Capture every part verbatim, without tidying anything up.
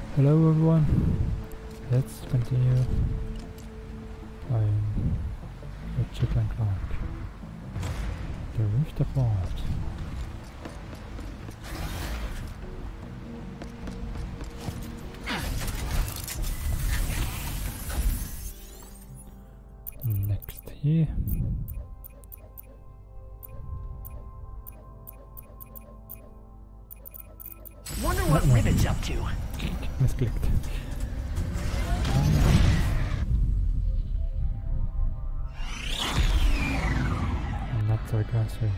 Hello everyone, let's continue playing Ratchet and Clank. The Rift apart. Next here. Wonder what Rivet's up to. Misclicked. I'm not sarcastic.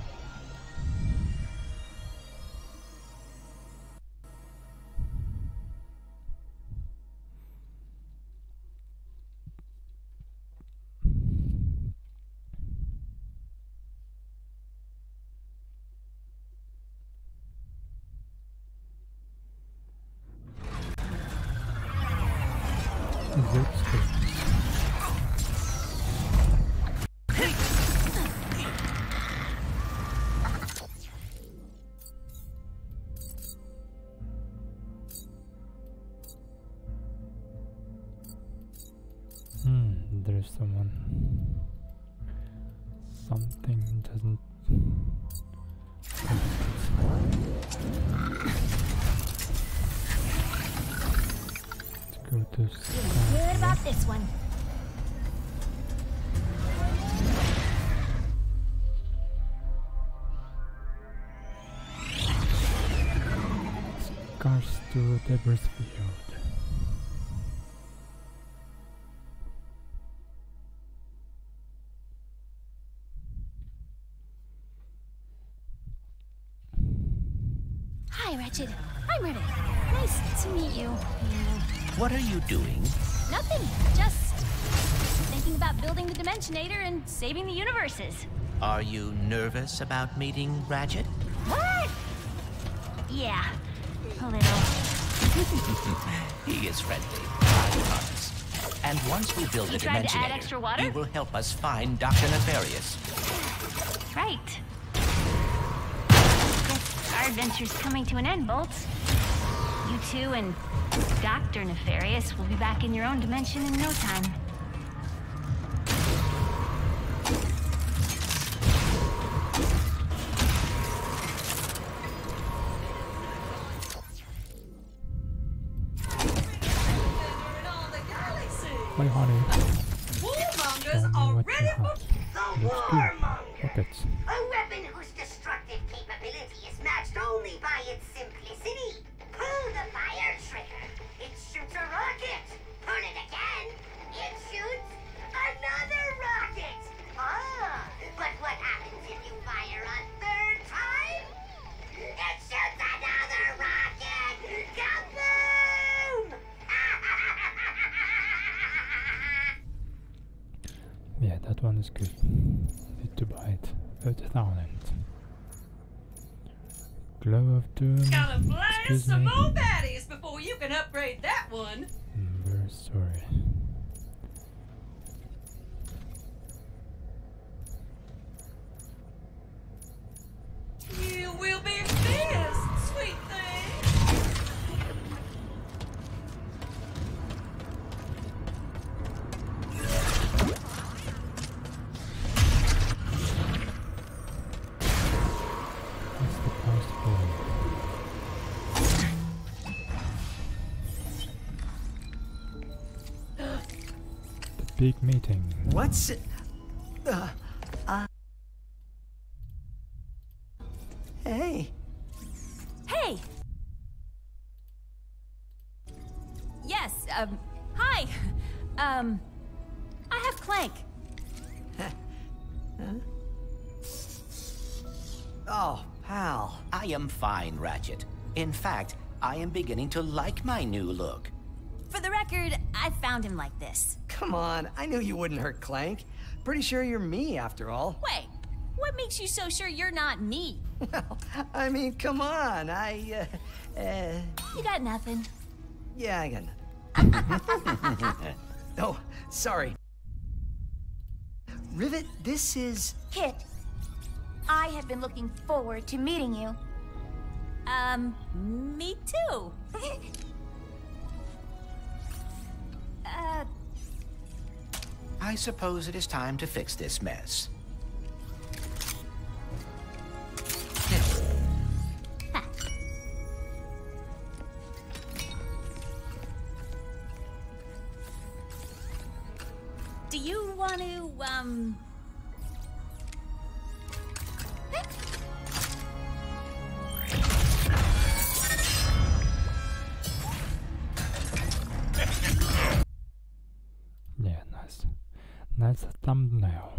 Hmm, there's someone. Something doesn't. Let's go to. Feeling good about this one. Cars to Debris Field. Hi, Ratchet. I'm Rivet. Nice to meet you. Yeah. What are you doing? Nothing. Just thinking about building the Dimensionator and saving the universes. Are you nervous about meeting Ratchet? What? Yeah, a little. He is friendly, I promise. And once we build You the tried to add Dimensionator, extra water? he will help us find Doctor Nefarious. Right. Guess our adventure's coming to an end, Bolts. You two and Doctor Nefarious will be back in your own dimension in no time. My honey. Warmongers Show me are what ready you for have. The Looks good. Warmonger! Rockets. A weapon whose destructive capability is matched only by its simplicity. Pull the fire trigger. It shoots a rocket. Pull it again. It shoots another rocket. Ah, but what happens if you fire a third time? It shoots another rocket. Kaboom! Yeah, that one is good. Need to buy it. thirty thousand. Glow of Doom. Gotta blast Excuse some me. more baddies before you can upgrade that one. I'm very sorry. You will be missed, sweet thing. That's the past forward. The big meeting. What's it? Uh, uh, hey. Hey! Yes, um, hi. Um, I have Clank. Oh, pal. I am fine, Ratchet. In fact, I am beginning to like my new look. For the record, I found him like this. Come on, I knew you wouldn't hurt Clank. Pretty sure you're me, after all. Wait, what makes you so sure you're not me? Well, I mean, come on, I, uh, uh, You got nothing. yeah, I got nothing. Oh, sorry. Rivet, this is... Kit, I have been looking forward to meeting you. Um, me too. Uh... I suppose it is time to fix this mess. Do you want to, um... Yeah, nice. Nice thumbnail.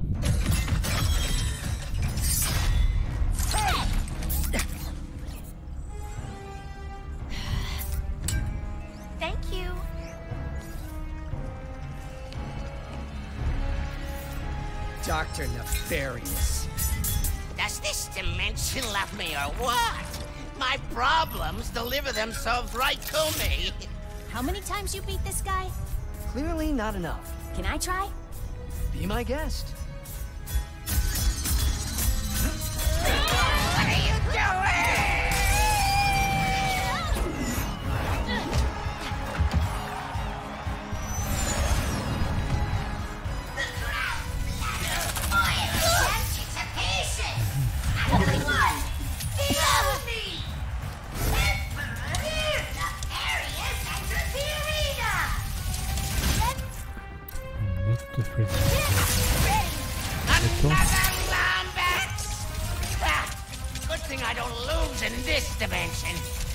Thank you. Doctor Nefarious. Does this dimension love me or what? My problems deliver themselves right to me. How many times you beat this guy? Clearly not enough. Can I try? Be my guest. What are you doing? Another Lombax! Ah, good thing I don't lose in this dimension.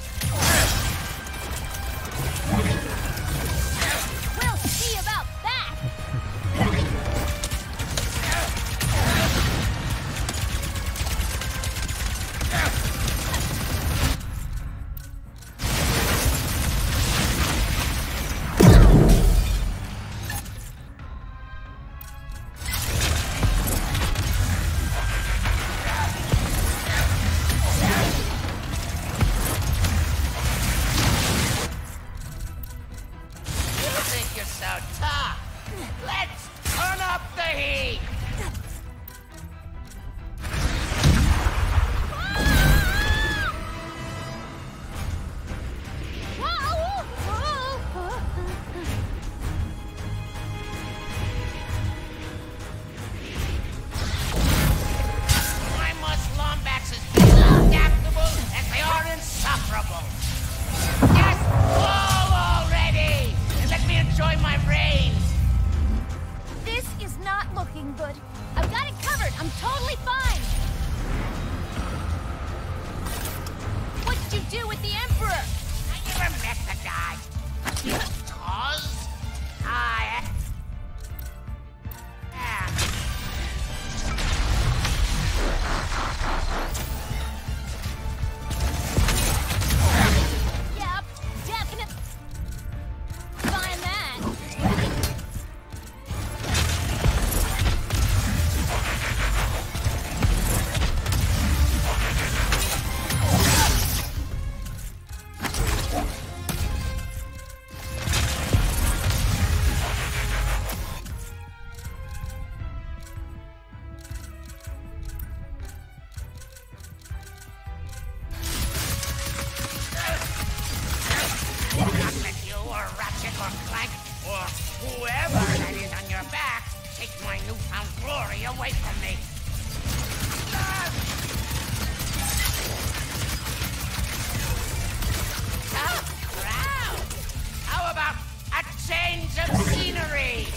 We'll see about that! Ratchet or Clank, or whoever that is on your back, take my newfound glory away from me. Tough crowd. How about a change of scenery?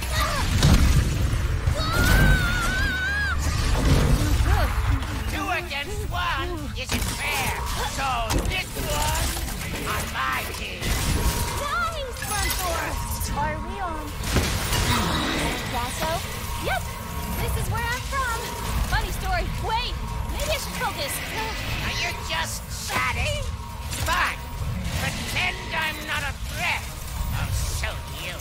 Two against one isn't fair, so this one on my team. Nice, Front Force! Are we on? Grasso? Yep! This is where I'm from! Funny story. Wait! Maybe I should focus. Are you just chatting? Fine. Pretend I'm not a threat. I'll show you.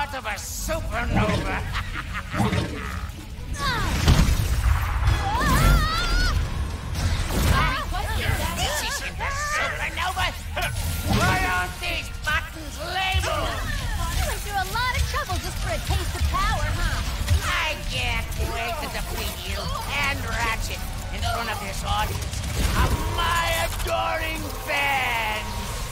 sort of a supernova. This isn't a supernova. Why aren't these buttons labeled? You went through a lot of trouble just for a taste of power, huh? I can't wait to defeat you and Ratchet in front of this audience of my adoring fans.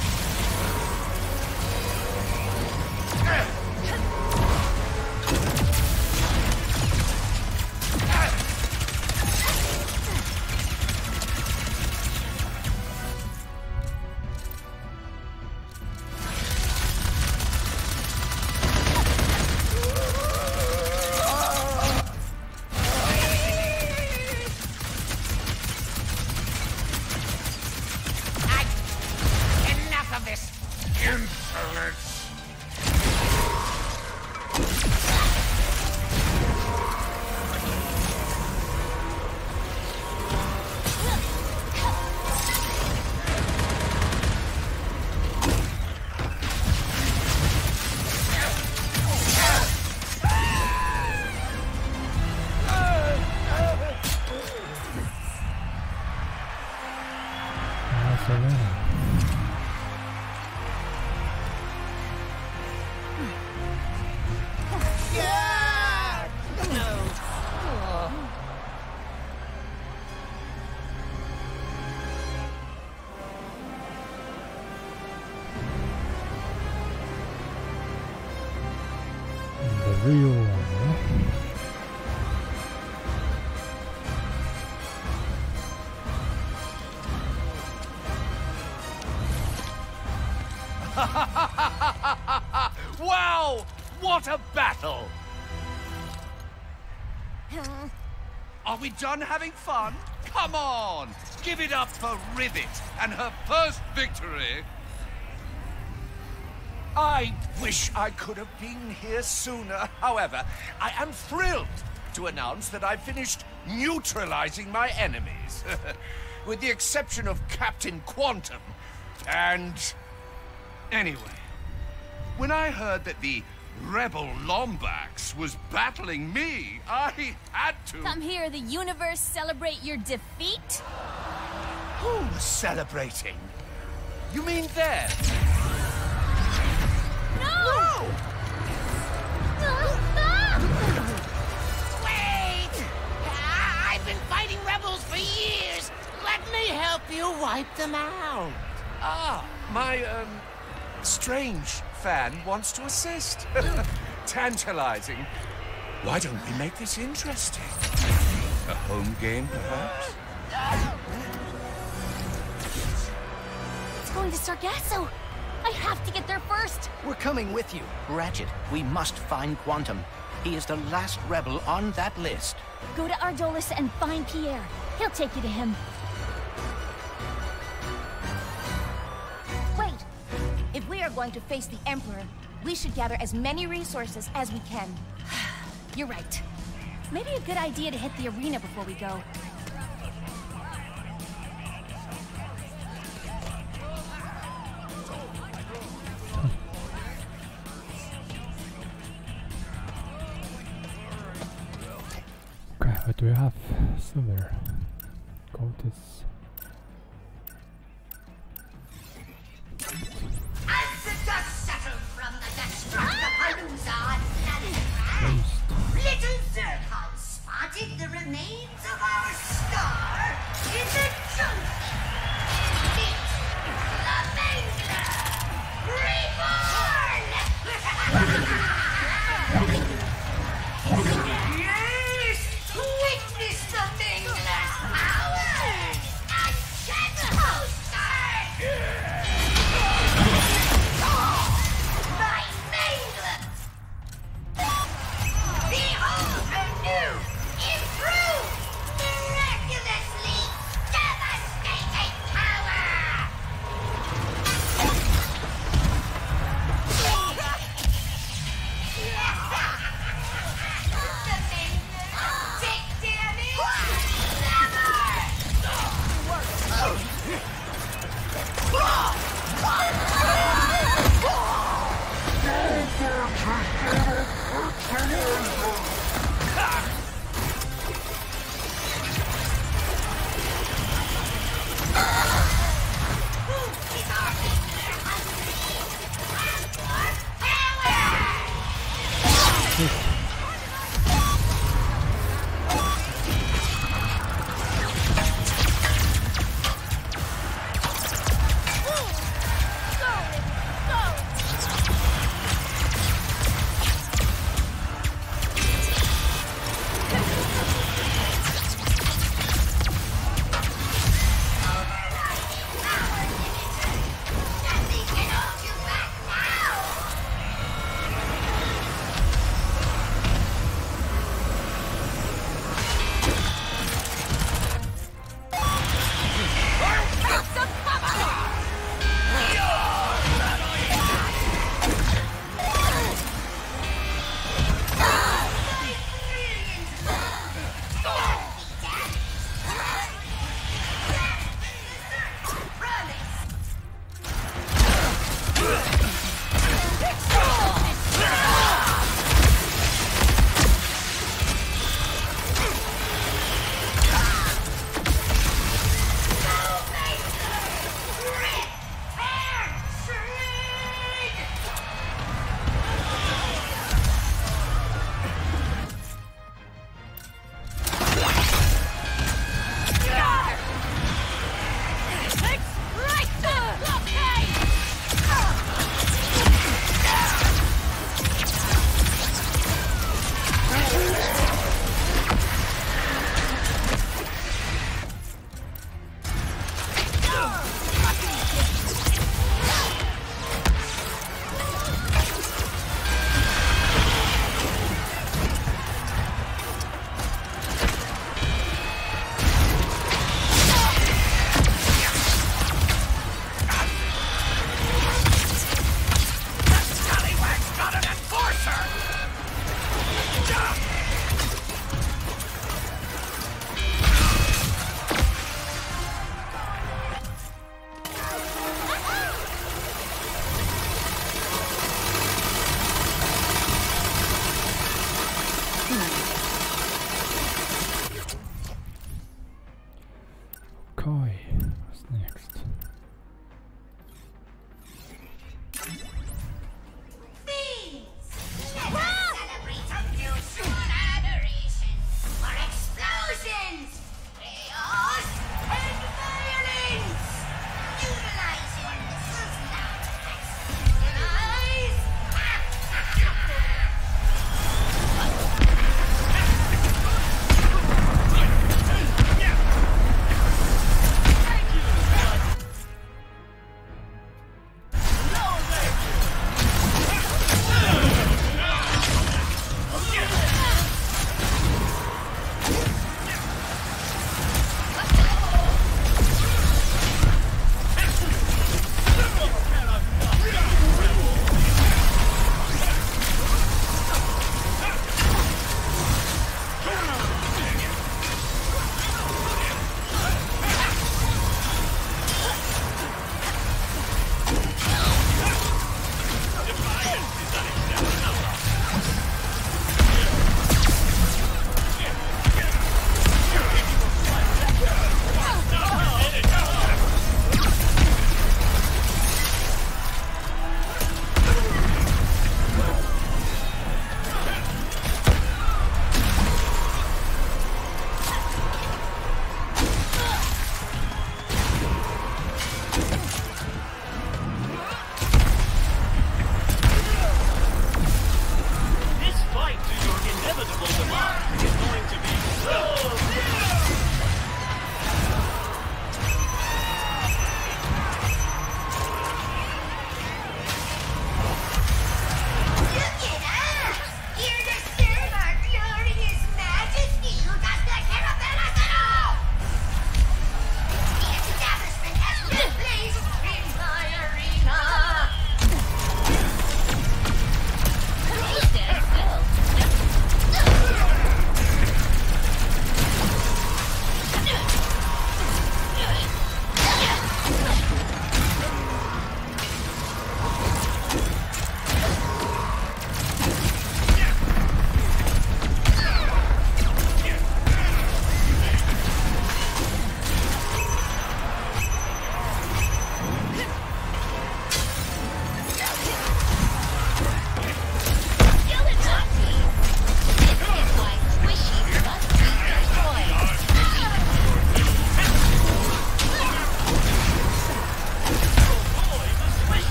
Real one, Wow! What a battle! Are we done having fun? Come on! Give it up for Rivet and her first victory! I wish I could have been here sooner. However, I am thrilled to announce that I've finished neutralizing my enemies. With the exception of Captain Quantum. And... anyway, when I heard that the Rebel Lombax was battling me, I had to... Come hear the universe celebrate your defeat? Who's celebrating? You mean them? No! Wait! I- I've been fighting rebels for years. Let me help you wipe them out. Ah, my, um, strange fan wants to assist. Tantalizing. Why don't we make this interesting? A home game, perhaps? It's going to Sargasso. I have to get there first. We're coming with you. Ratchet, we must find Quantum. He is the last rebel on that list. Go to Ardolis and find Pierre. He'll take you to him. Wait! If we are going to face the Emperor, we should gather as many resources as we can. You're right. Maybe a good idea to hit the arena before we go. Okay, what do we have? Silver. Gold is... As the dust settled from the Destructipalooza on planet Earth, little Zircon spotted the remains of our star in the jungle. Meet the Mangler! Reborn! Yes! Witness the Mangler's power! shit.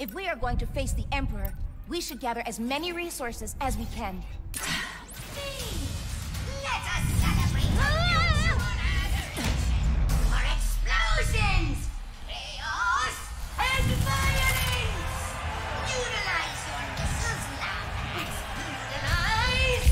If we are going to face the Emperor, we should gather as many resources as we can. Let us celebrate the mutual adoration for explosions, chaos, and violence! Utilize your missiles, lads! Utilize!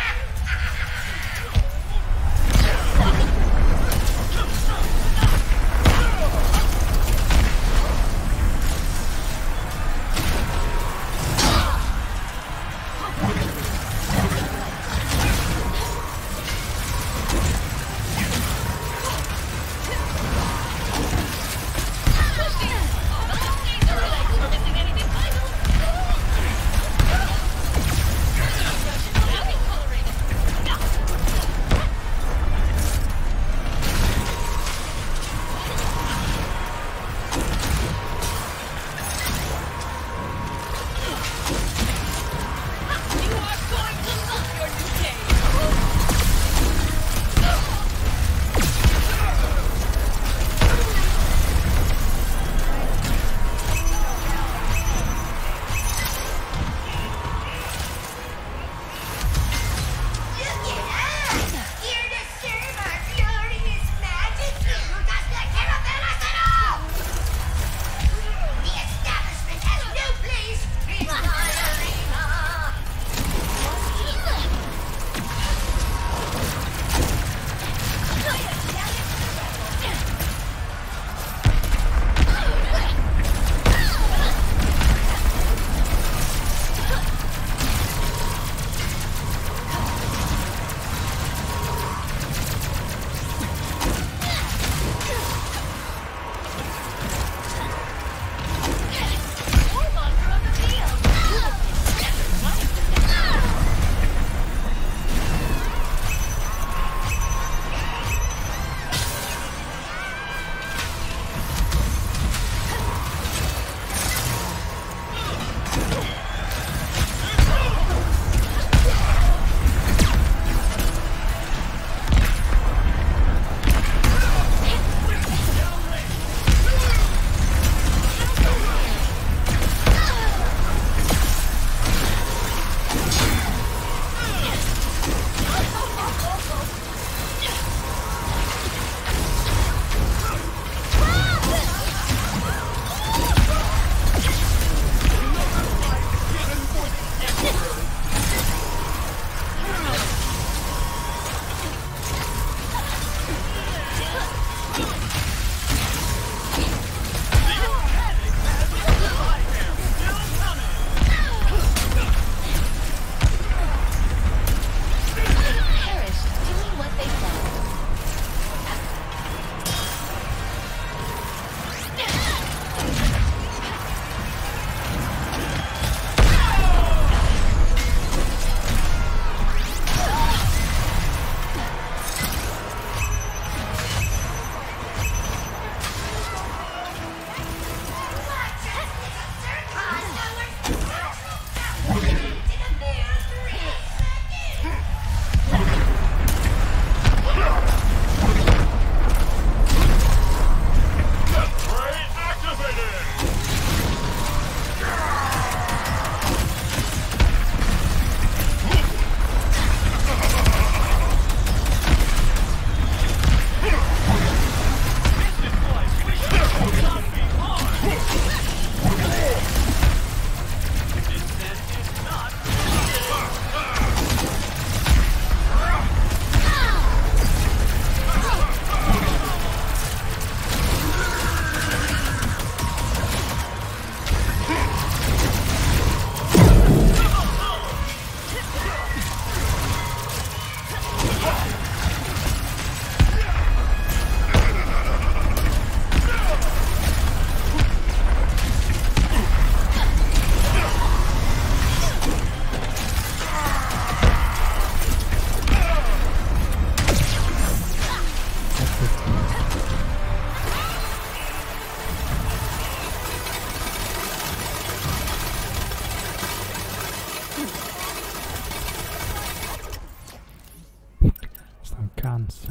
cans.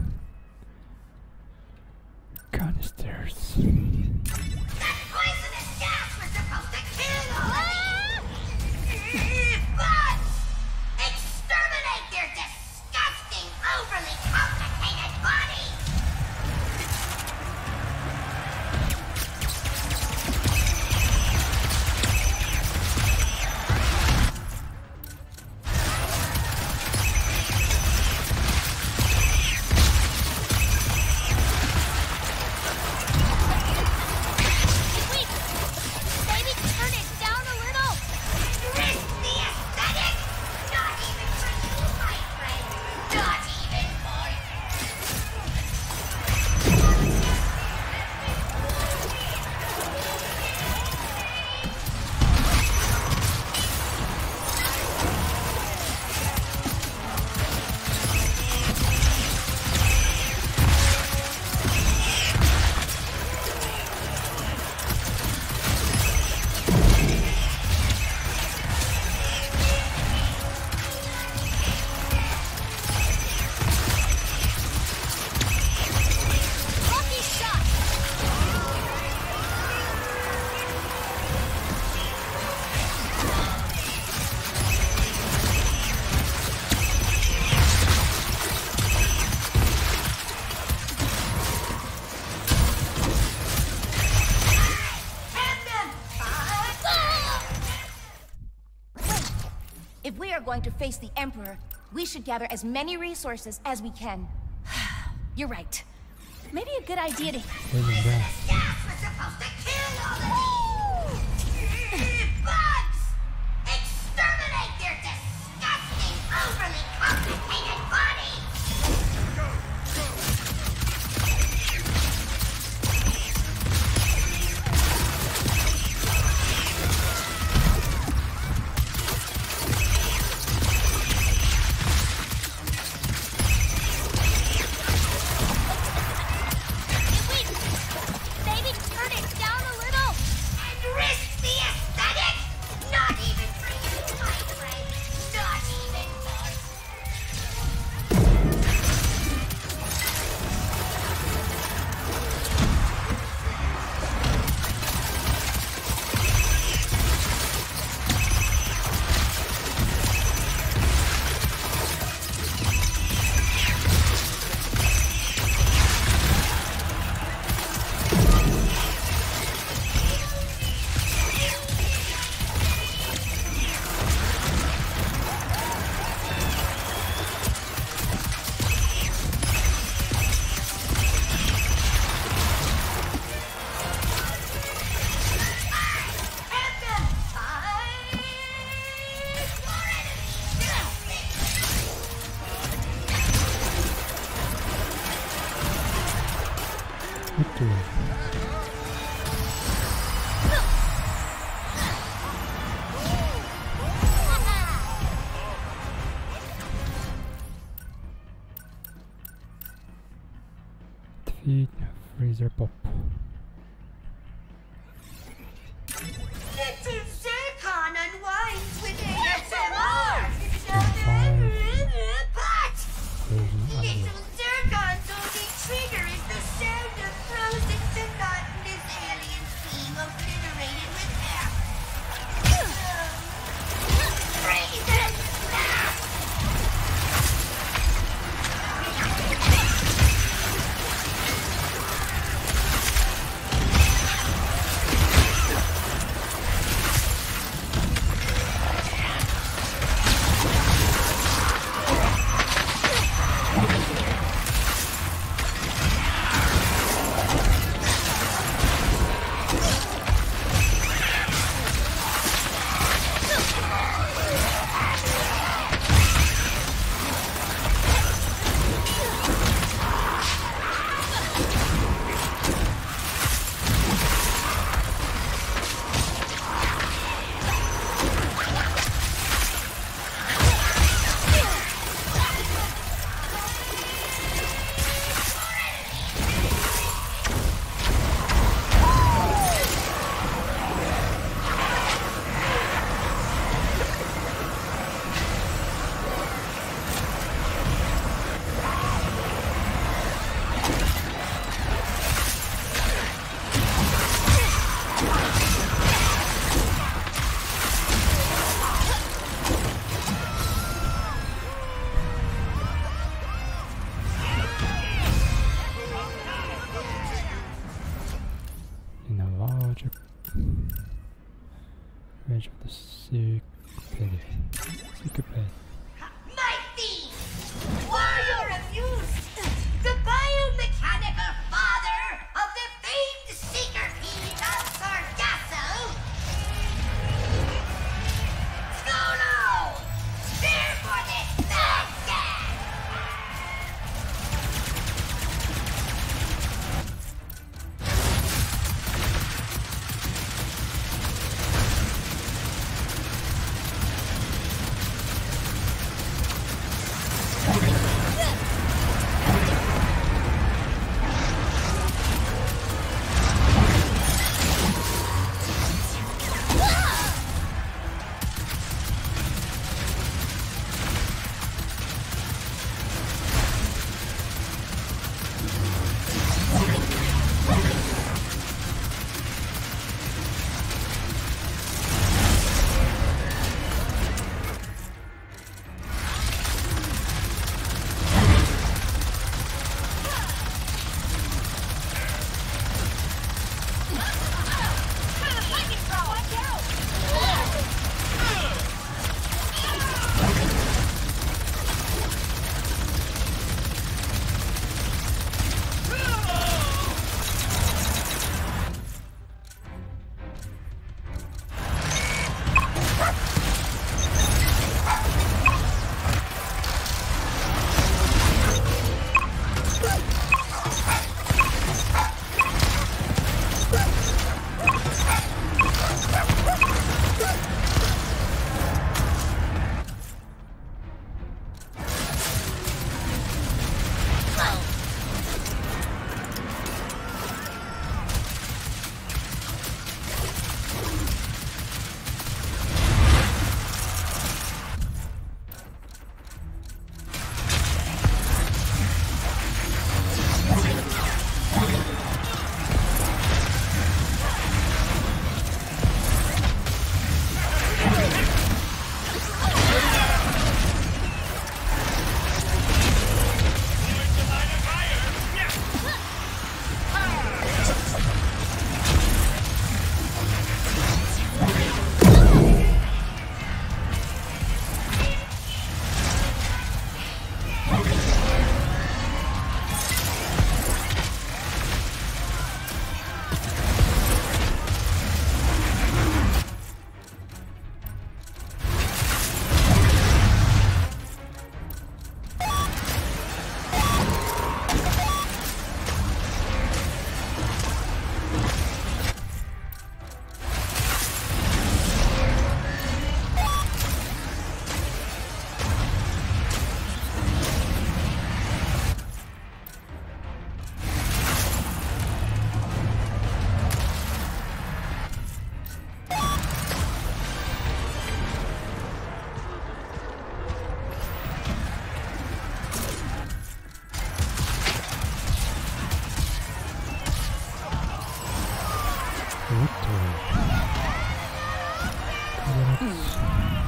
Canisters. That poisonous gas was supposed to kill going to face the Emperor, we should gather as many resources as we can. You're right. Maybe a good idea to... Poison gas. Gas was supposed to kill all the bugs! Exterminate their disgusting, overly complicated bodies! Maybe turn it down a little. And risk the aesthetic? Not even for you, my friend. Not even once. Victory. Defeat Freezer Pop. Little Zircon unwinds with A S M R! Five. But Frozen Under. Little Zircon's only trigger is the sound of frozen monotonous aliens being obliterated with air. Freeze and blast! In a larger range of the sick pity. Sick pity. Mighty! Warrior of youth! The biomechanical father of the famed seeker peen of Sargasso! Skolo! There for this bad gas! Victory. Coordinates.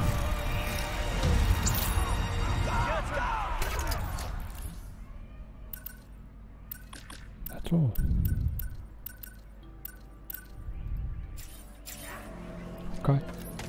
That's all. Okay.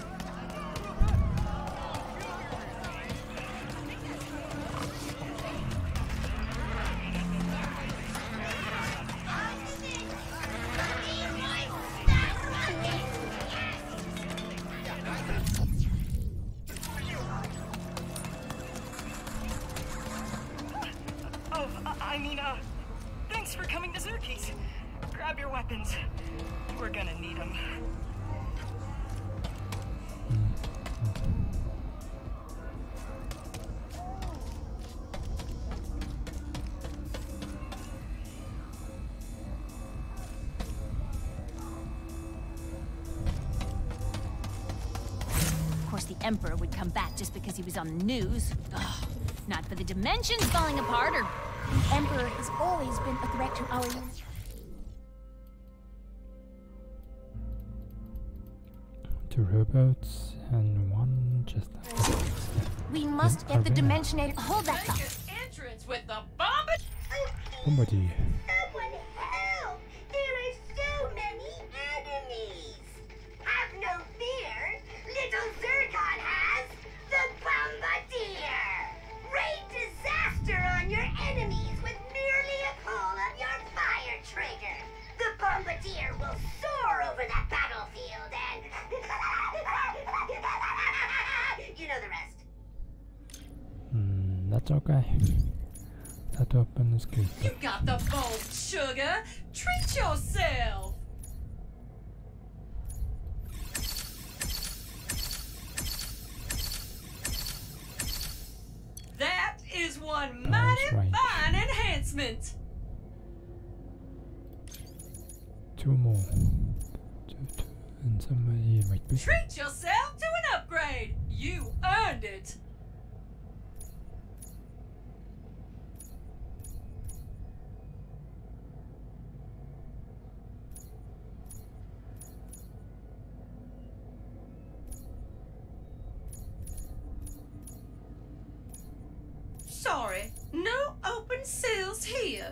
Oh, I I mean, uh, thanks for coming to Zerkie's. Grab your weapons. We're gonna need them. Of course, the Emperor would come back just because he was on the news. Ugh, not for the dimensions falling apart or... The Emperor has always been a threat to our universe. Two robots and one just... We must get the Dimensionator. Hold that thought. Entrance with the bomb. Somebody. Someone help! There are so many enemies! Have no fear! Little Zircon has the Bombardier! Rain disaster on your enemies with merely a pull of your fire trigger! The Bombardier will soar over the battlefield and... you know the rest. Hmm, that's okay. That open is good. You got the bolt, sugar. Treat yourself. That is one mighty right. fine enhancement. Two more. Two, two, and somebody might be. Treat yourself to an upgrade. You earned it. Sorry, no open sales here.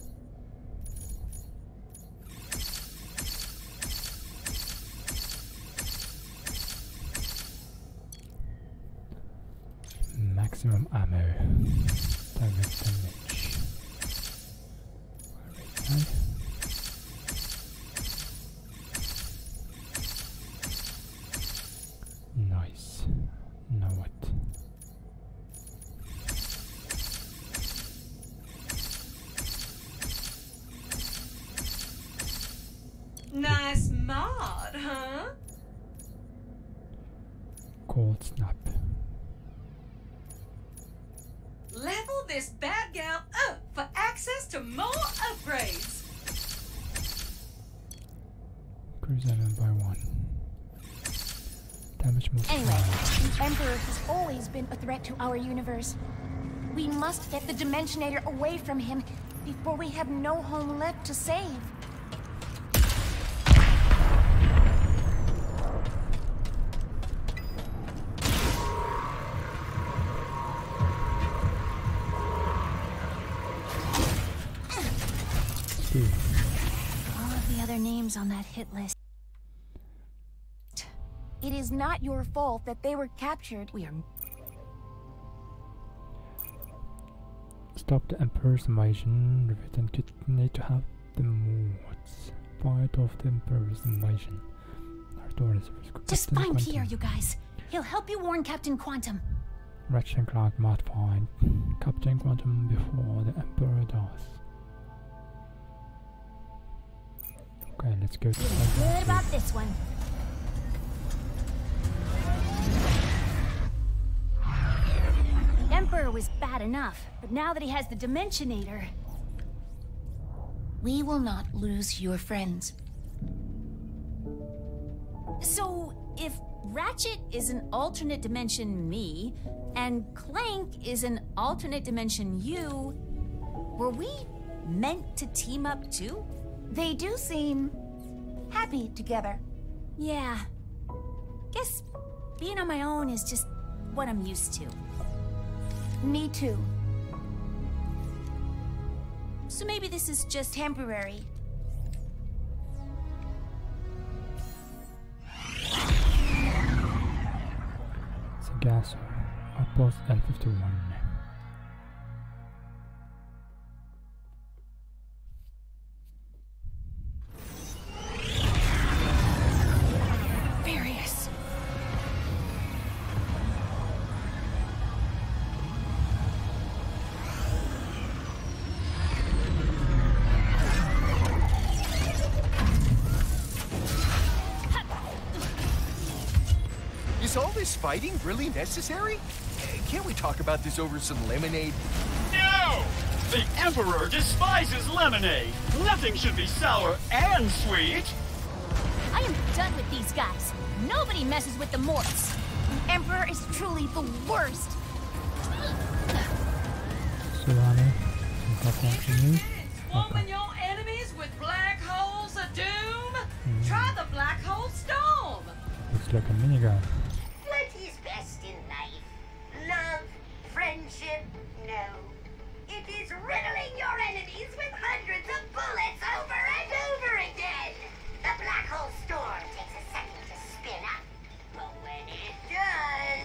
Maximum ammo. Direct damage. Alright. Nice. Now what? Nice mod, huh? Cold snap. Level this bad gal up for access to more upgrades. Increase damage by one. Damage multiplier. Anyway, the Emperor has always been a threat to our universe. We must get the Dimensionator away from him before we have no home left to save. All of the other names on that hit list. It is not your fault that they were captured. We are... Stop the Emperor's invasion. Rivet and Clank need to have the mods. Fight off the Emperor's invasion. Our door is Just Captain find Quantum. Pierre, you guys. He'll help you warn Captain Quantum. Ratchet and Clank must find Captain Quantum before the Emperor does. Okay, let's go to Feeling good about this one. The Emperor was bad enough, but now that he has the Dimensionator... We will not lose your friends. So, if Ratchet is an alternate dimension me, and Clank is an alternate dimension you, were we meant to team up too? They do seem happy together. Yeah. Guess being on my own is just what I'm used to. Me too. So maybe this is just Temporary. Sagasso, Outpost L fifty-one. Furious. Is all this fighting really necessary? Can't we talk about this over some lemonade? No! The Emperor despises lemonade. Nothing should be sour and sweet. I am done with these guys. Nobody messes with the Morts. The Emperor is truly the worst. Solano, something from you? Woman your enemies with black holes of doom? Mm. Try the black hole storm. Looks like a minigun. What is best in life? Love? Friendship? No. It is riddling your enemies with hundreds of bullets over and over again. The black hole storm takes a second to spin up, but when it does...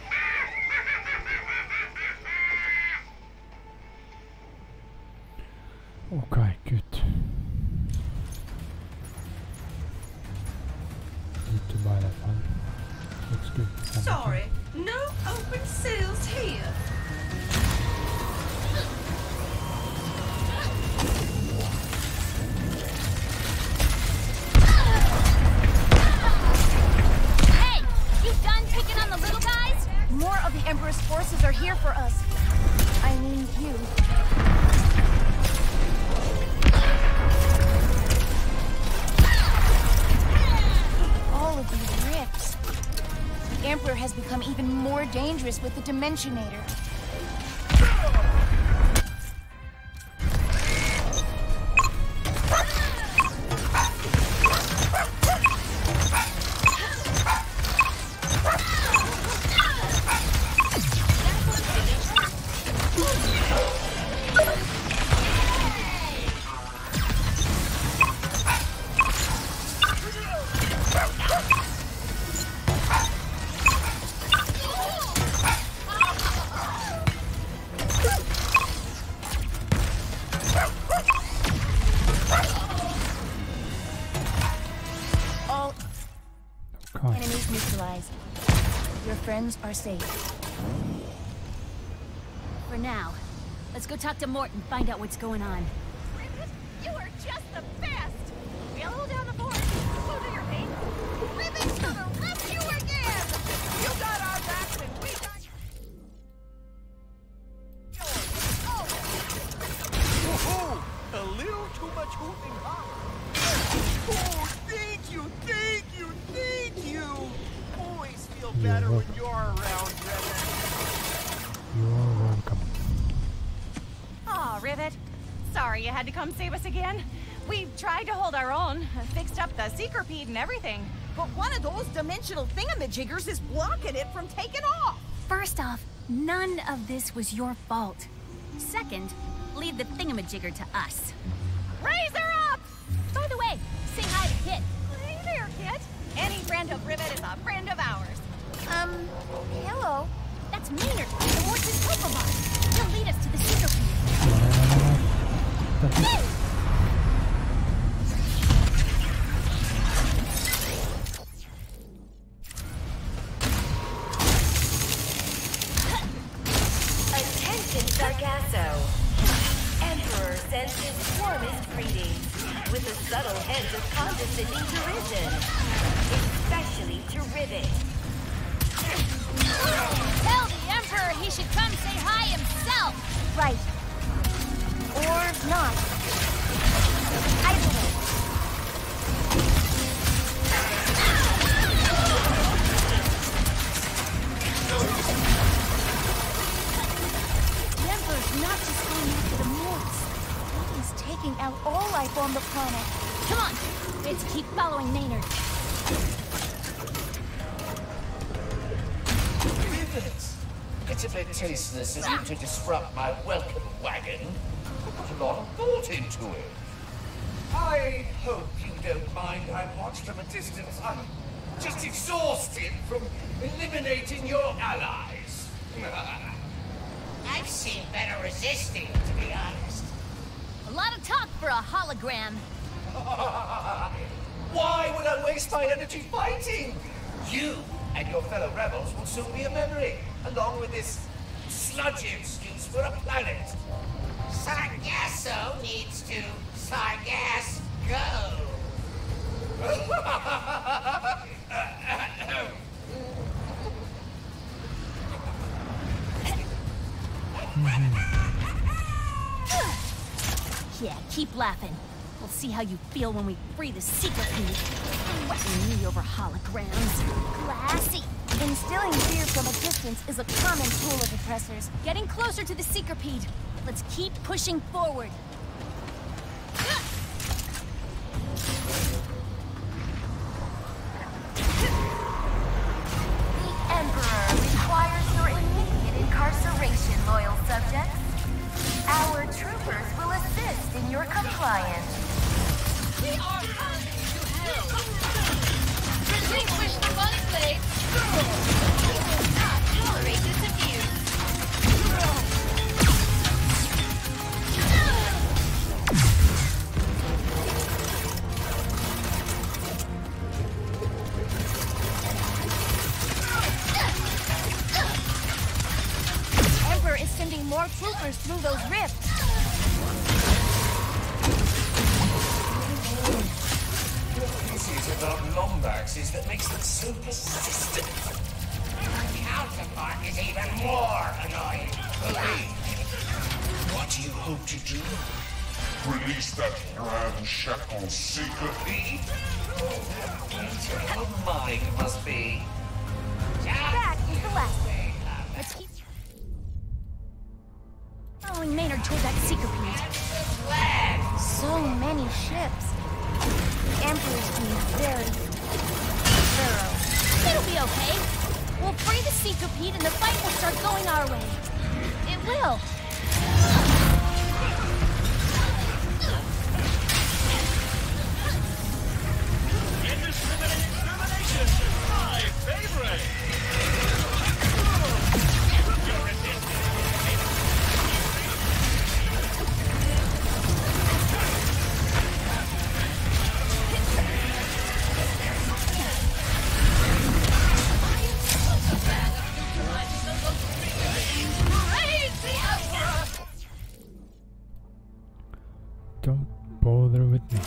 Okay, good. Need to buy that one. Looks good. Sorry, no open sales here. Hey! You done picking on the little guys? More of the Emperor's forces are here for us. I mean you. All of these rifts. The Emperor has become even more dangerous with the Dimensionator. Enemies neutralized. Your friends are safe. For now. Let's go talk to Mort and find out what's going on. Rivet, you are just the best! We'll hold down the fort. We'll do your thing. Rivet to the rescue again! You got our backs and we got yours. Oh! Whoa! A little too much hooping hot. Oh, thank you, thank you, thank you! Always feel better when you're around, Rivet. You're welcome. Aw, Rivet. Sorry you had to come save us again. We tried to hold our own, fixed up the Seekerpede and everything. But one of those dimensional thingamajiggers is blocking it from taking off. First off, none of this was your fault. Second, leave the thingamajigger to us. Raise her up! By the way, say hi to Kit. Hey there, Kit. Any friend of Rivet is a friend of ours. Um, hello. That's Maynard, the Mortis Pokemon. He'll lead us to the Seekerpede. Attention, Sargasso. Emperor sends his warmest greetings with a subtle hint of condescending derision, especially to Rivet. Tell the Emperor he should come say hi himself. Right. Or not. Either way. The Emperor's not just going after the Morts. He's taking out all life on the planet. Come on, It's keep following Maynard. Rivet! It's a bit tasteless of you to disrupt my welcome wagon. I put a lot of thought into it. I hope you don't mind I watch from a distance. I'm just exhausted from eliminating your allies. I've seen better resisting, to be honest. A lot of talk for a hologram. Why would I waste my energy fighting? You and your fellow rebels will soon be a memory, along with this sludgy excuse for a planet. Sargasso needs to Sargass go. Yeah, keep laughing. We'll see how you feel when we free the secret feed. Threatening me over holograms. Classy. Instilling fear from a distance is a common tool of oppressors. Getting closer to the Seekerpede. Let's keep pushing forward. The Emperor requires your immediate incarceration, loyal subjects. Our troopers will assist in your compliance. We are coming to help. Relinquish the money blade. We will not tolerate this abuse. Emperor is sending more troopers through those rifts. This is about Lombax is that makes them so persistent. The counterpart is even more annoying. Believe. What do you hope to do? Release that brand shackle secret feed? Your mind must be. That is the last thing. Let's keep following Maynard toward that Seekerpede. So many ships. The Emperor's being very thorough. It'll be okay. We'll free the Seekerpede and the fight will start going our way. It will. Indiscriminate extermination! My favorite! Your resistance. Don't bother with me.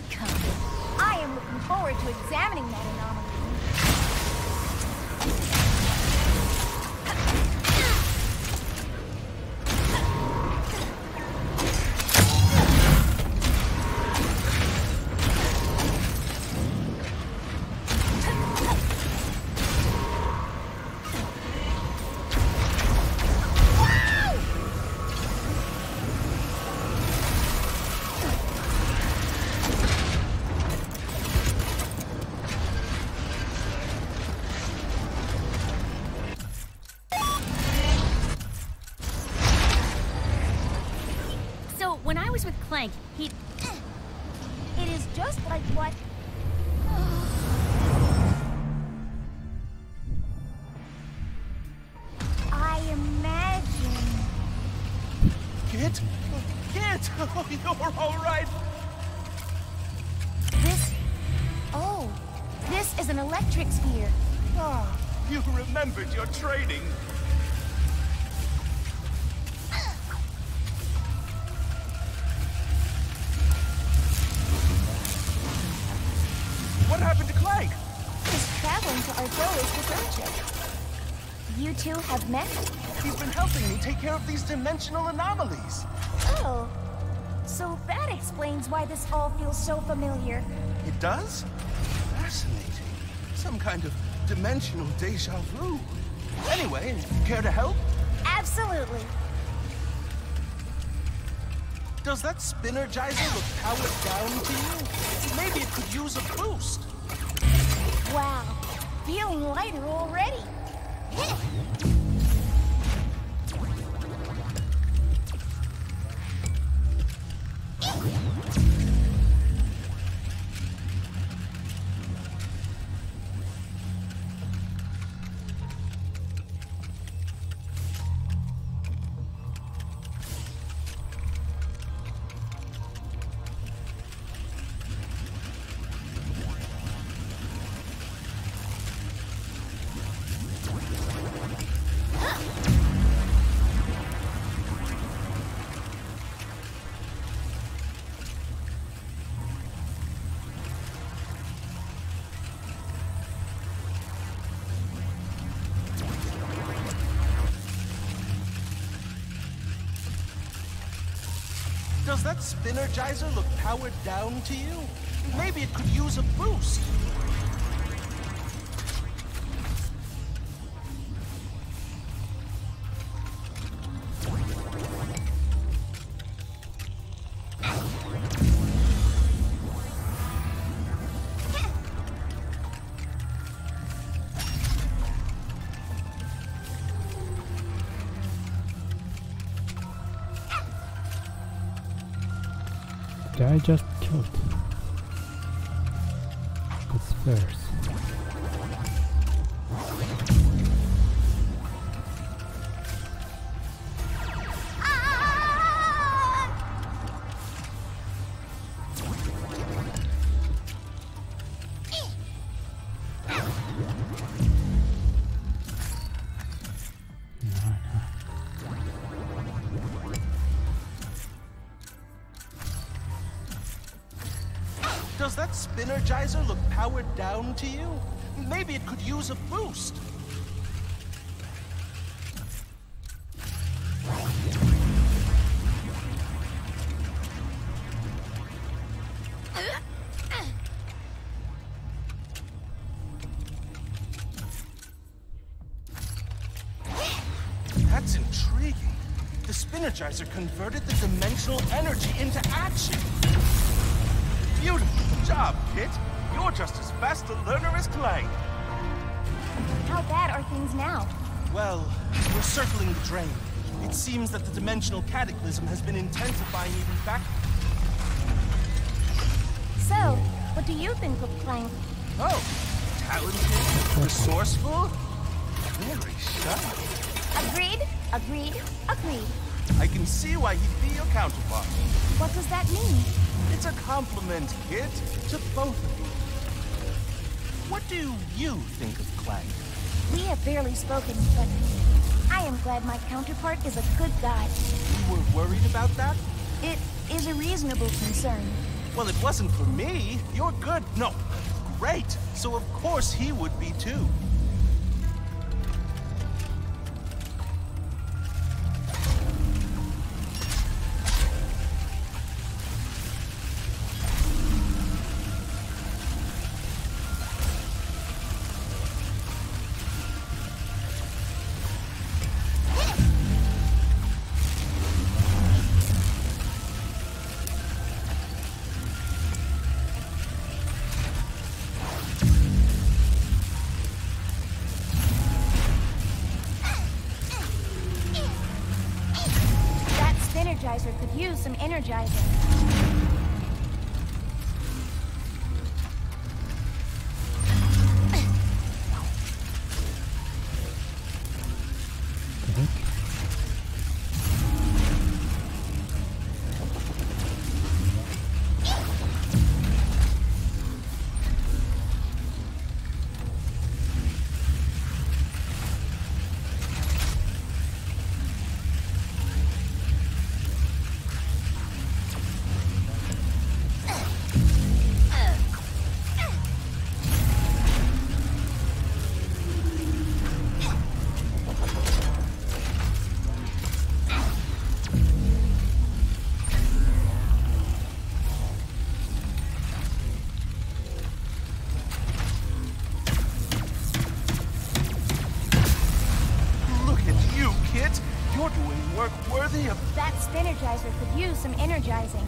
Come. I am looking forward to examining that anomaly. When I was with Clank, he... It is just like what... I imagine... Kit? Kit! Oh, you're all right! This... Oh, this is an electric sphere. Ah, you remembered your training. What happened to Clank? He's traveling to Argolis with Ratchet. You two have met? He's been helping me take care of these dimensional anomalies. Oh, so that explains why this all feels so familiar. It does? Fascinating. Some kind of dimensional deja vu. Anyway, care to help? Absolutely. Does that spinnergizer look powered down to you? Maybe it could use a boost. Wow, feeling lighter already. Does that spinnergizer look powered down to you? Maybe it could use a boost. Did I just killed? It's first. Does that spinnergizer look powered down to you? Maybe it could use a boost. That's intriguing. The spinnergizer converted the dimensional energy into action. Beautiful job, Kit. You're just as fast a learner as Clank. How bad are things now? Well, we're circling the drain. It seems that the dimensional cataclysm has been intensifying even back. So, what do you think of Clank? Oh, talented, resourceful, very shy. Agreed, agreed, agreed. I can see why he'd be your counterpart. What does that mean? It's a compliment, Kit, to both of you. What do you think of Clank? We have barely spoken, but I am glad my counterpart is a good guy. You were worried about that? It is a reasonable concern. Well, it wasn't for me. You're good. No, great. So of course he would be too. Energizer could use some energizing. You're doing work worthy of... That Spinnergizer could use some energizing.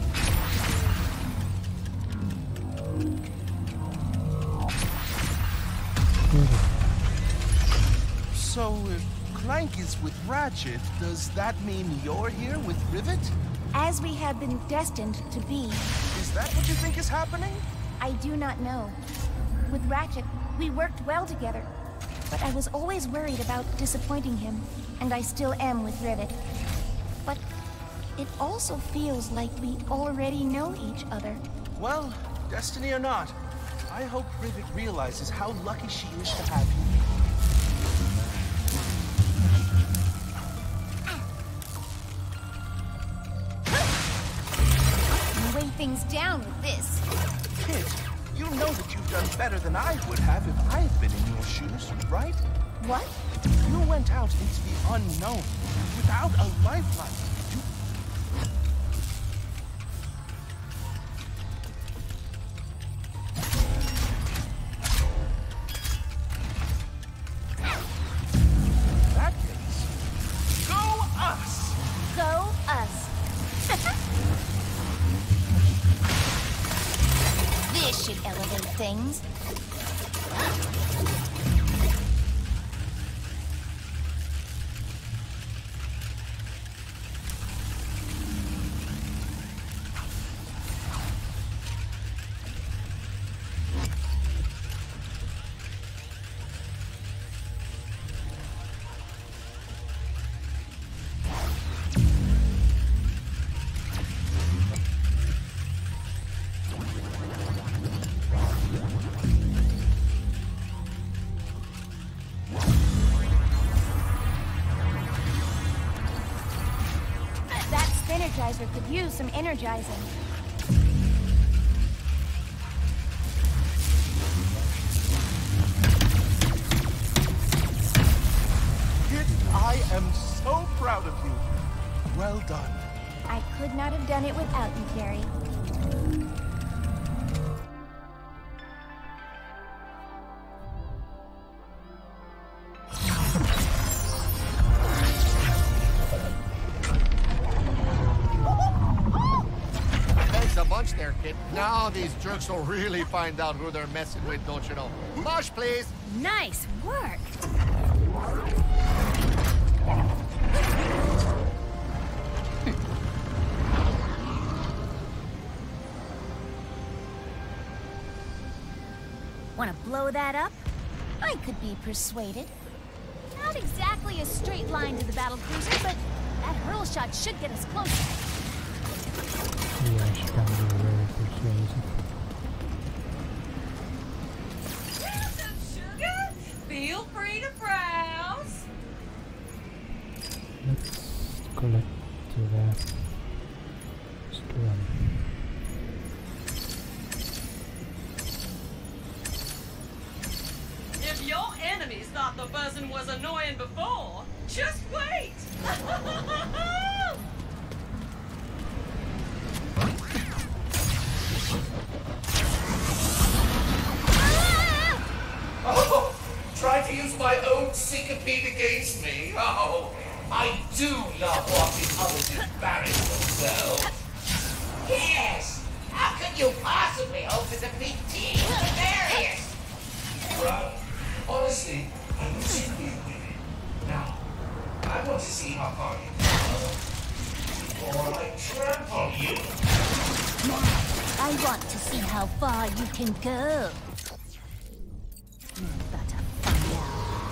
So, if Clank is with Ratchet, does that mean you're here with Rivet? As we have been destined to be. Is that what you think is happening? I do not know. With Ratchet, we worked well together. But I was always worried about disappointing him, and I still am with Rivet. But it also feels like we already know each other. Well, destiny or not, I hope Rivet realizes how lucky she is to have you. Weigh things down with this. Kid, you know that you've done better than I would have if I had been in your shoes, right? What? You went out into the unknown without a lifeline. You... That means go us! Go us. This should elevate things. Energizer could use some energizing. Kid, I am so proud of you. Well done. I could not have done it without you, Carrie. There, kid. Now these jerks will really find out who they're messing with, don't you know? Mosh, please. Nice work. Want to blow that up? I could be persuaded. Not exactly a straight line to the battle cruiser, but that hurl shot should get us closer. Yeah, she can be very persuasive. Here's some sugar. Feel free to browse. Let's collect to the storm. your enemies thought the person was annoying before. Just wait. Oh, try to use my own syncopede against me. Oh, I do love watching others embarrass themselves. Yes! How could you possibly hope to defeat Team Nefarious? Well, honestly, I wish you'd be with it. Now, I want to see how far you can go before I trample you. Now, I want to see how far you can go. You're about to find out.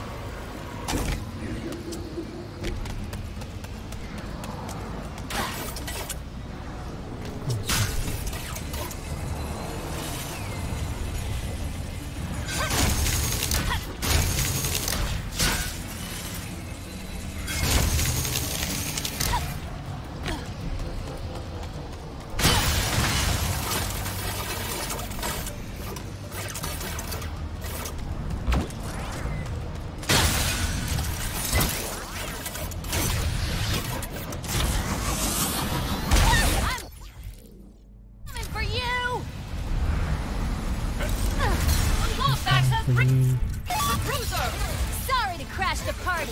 Sorry to crash the party.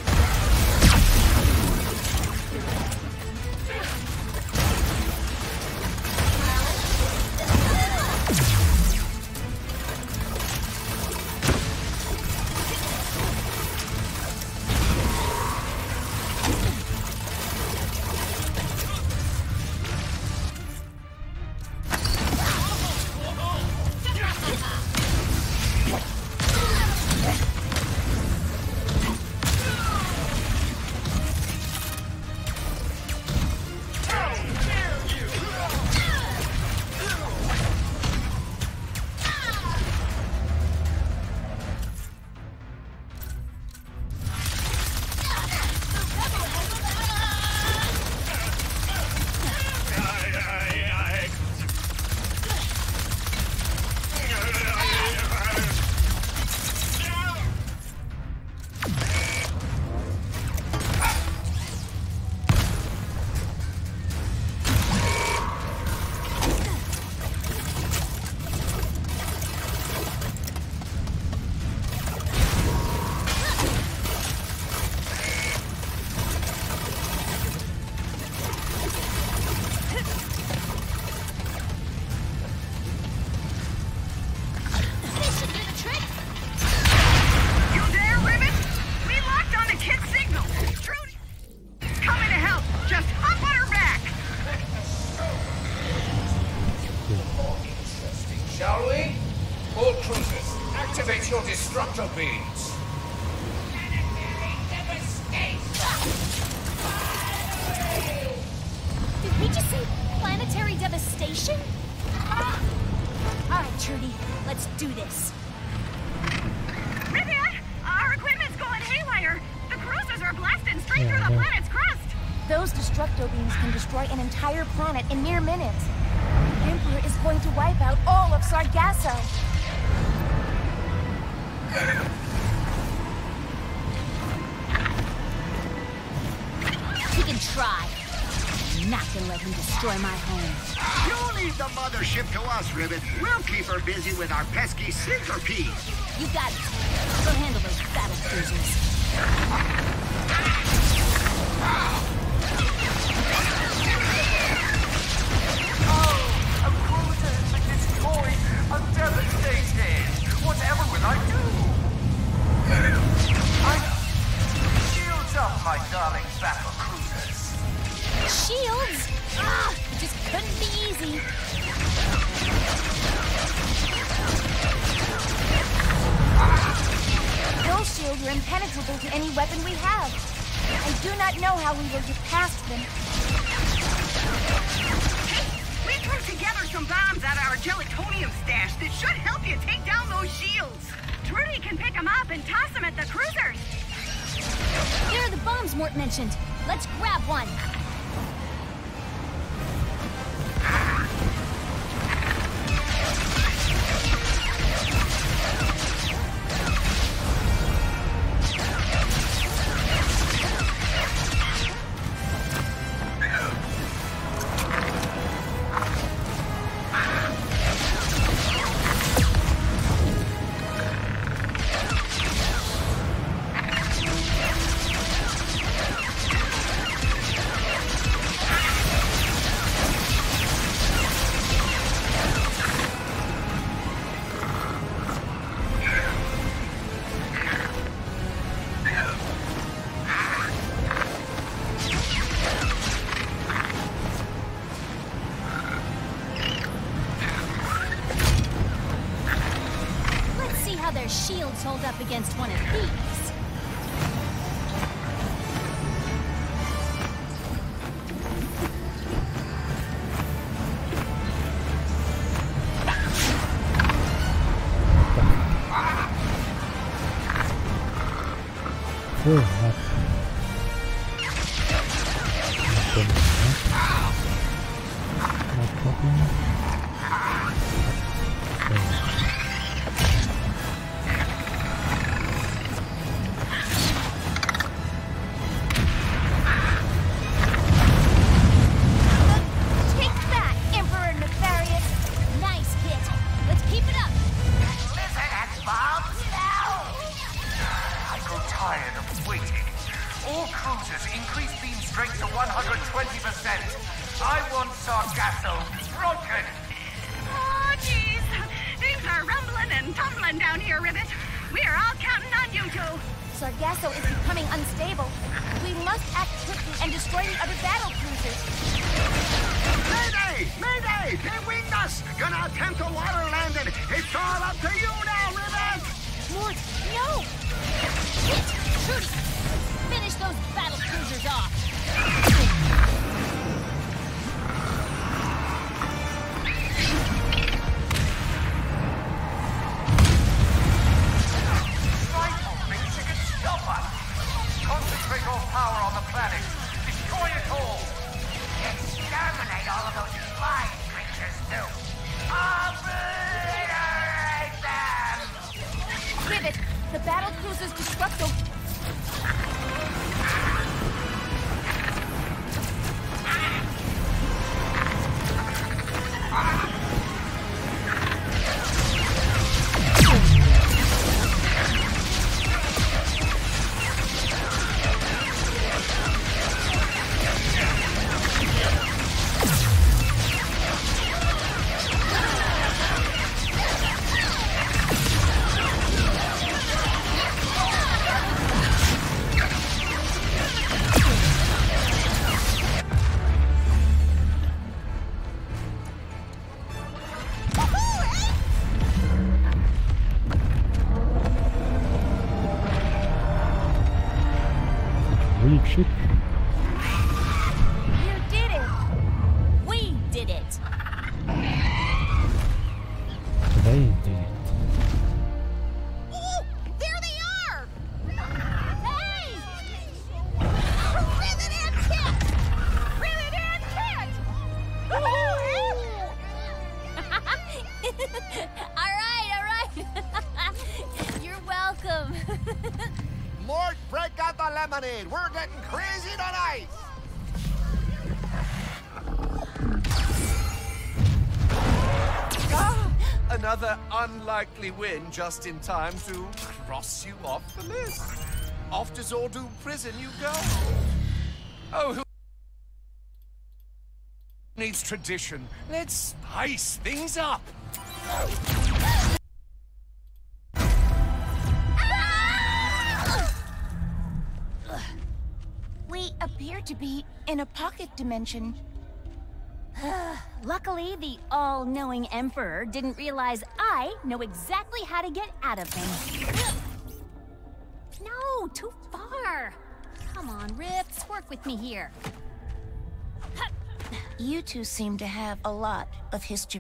Activate your destructo beams. Did he just say planetary devastation? Alright, Trudy, let's do this. Rivet! Our equipment's going haywire! The cruisers are blasting straight Yeah, through the yeah. planet's crust! Those destructo beams can destroy an entire planet in mere minutes. The Emperor is going to wipe out all of Sargasso. He can try. I'm not gonna let him destroy my home. You leave the mothership to us, Rivet. We'll keep her busy with our pesky centipede. You got it. Go handle those battle cruisers. A cruiser at this point. I'm devastated. Whatever will I do? I... Shields up, my darling battle cruisers. Shields? Ah, it just couldn't be easy. Those shields are impenetrable to any weapon we have. I do not know how we will get past them. Hey, we threw together some bombs out of our gelatonium stash that should help you take down those shields. Trudy can pick them up and toss them at the cruisers. Here are the bombs Mort mentioned. Let's grab one. how their shields hold up against one of these. Oh, that's... Not copying. Take that, Emperor Nefarious! Nice hit. Let's keep it up. Listen at bombs now! I grow tired of waiting. All cruisers increase beam strength to one hundred twenty percent. I want Sargasso broken. Oh, jeez. Things are rumbling and tumbling down here, Rivet. We are all counting on you two. Sargasso is becoming unstable. We must act quickly and destroy the other battle cruisers. Mayday! Mayday! They winged us! Gonna attempt a water landing! It's all up to you now, Rivet! Mort, no! Hit! Trudy! Finish those battle cruisers off! Rifle thinks you can stop us. Concentrate all power on the planet. Destroy it all. Exterminate all of those flying creatures, too. Obliterate them! Rivet, the battle cruisers destructo... Weak ship. You did it! We did it! They did it. Oh, there they are! Hey! Rivet and Kit! Rivet and Kit! all right, all right. You're welcome. Mort, break out the lemonade. We're getting crazy tonight. Ah, another unlikely win just in time to cross you off the list. Off to Zordu prison you go. Oh, who needs tradition? Let's spice things up. We appear to be in a pocket dimension. Luckily, the all-knowing Emperor didn't realize I know exactly how to get out of him. No, too far. Come on, Rips, work with me here. You two seem to have a lot of history.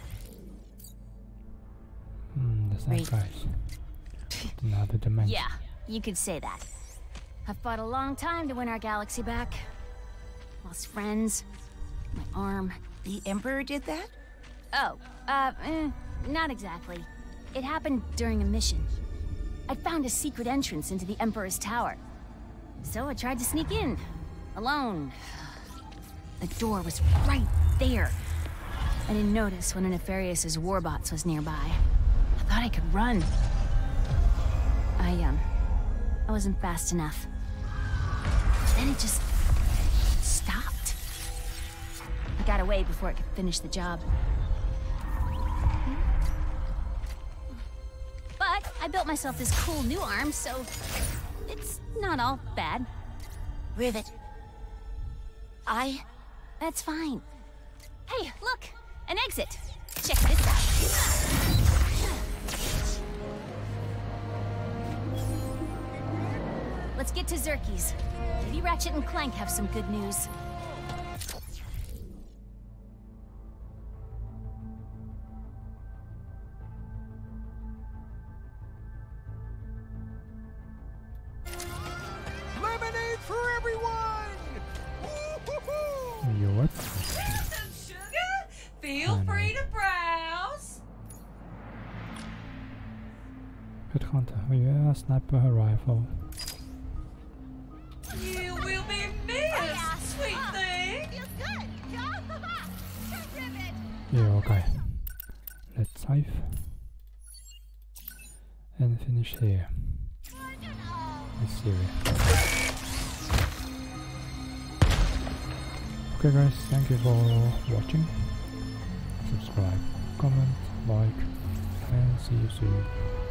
Hmm, that's not right. Another dimension. Yeah, you could say that. I've fought a long time to win our galaxy back. Lost friends, my arm. The Emperor did that? Oh, uh, eh, not exactly. It happened during a mission. I found a secret entrance into the Emperor's tower. So I tried to sneak in, alone. The door was right there. I didn't notice one of Nefarious' warbots was nearby. I thought I could run. I, um, I wasn't fast enough. Then it just stopped. I got away before it could finish the job. But I built myself this cool new arm, so it's not all bad. Rivet. I... That's fine. Hey, look! An exit! Check this out. let's get to Zerkie's. Maybe Ratchet and Clank have some good news. Lemonade for everyone! You what? Some sugar? Feel free to browse. Good hunter. Oh yeah, sniper rifle. You will be missed, sweet thing. Feels good. Rivet. Yeah, okay. Let's save. And finish here. This series. Okay guys, thank you for watching. Subscribe, comment, like, and see you soon.